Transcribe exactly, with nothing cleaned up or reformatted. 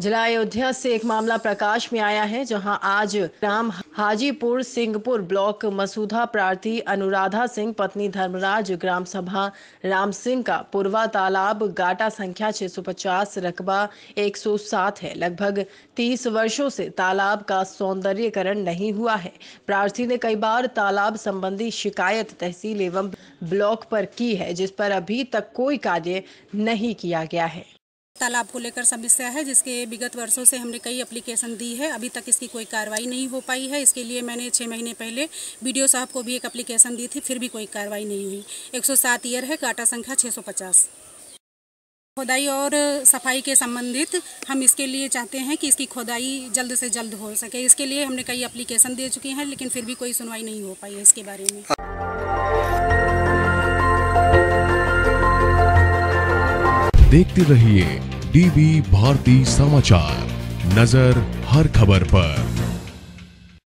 जिला अयोध्या से एक मामला प्रकाश में आया है, जहां आज ग्राम हाजीपुर सिंहपुर ब्लॉक मसूधा प्रार्थी अनुराधा सिंह पत्नी धर्मराज ग्राम सभा राम सिंह का पूर्वा तालाब गाटा संख्या छह सौ पचास रकबा एक सौ सात है। लगभग तीस वर्षों से तालाब का सौंदर्यीकरण नहीं हुआ है। प्रार्थी ने कई बार तालाब संबंधी शिकायत तहसील एवं ब्लॉक पर की है, जिस पर अभी तक कोई कार्य नहीं किया गया है। तालाब को लेकर समस्या है, जिसके विगत वर्षों से हमने कई एप्लीकेशन दी है, अभी तक इसकी कोई कार्रवाई नहीं हो पाई है। इसके लिए मैंने छः महीने पहले बीडीओ साहब को भी एक एप्लीकेशन दी थी, फिर भी कोई कार्रवाई नहीं हुई। एक सौ सात ईयर है, गाटा संख्या छः सौ पचास। खोदाई और सफाई के संबंधित हम इसके लिए चाहते हैं कि इसकी खोदाई जल्द से जल्द हो सके। इसके लिए हमने कई एप्लीकेशन दे चुके हैं, लेकिन फिर भी कोई सुनवाई नहीं हो पाई है इसके बारे में। देखते रहिए डीबी भारती समाचार, नजर हर खबर पर।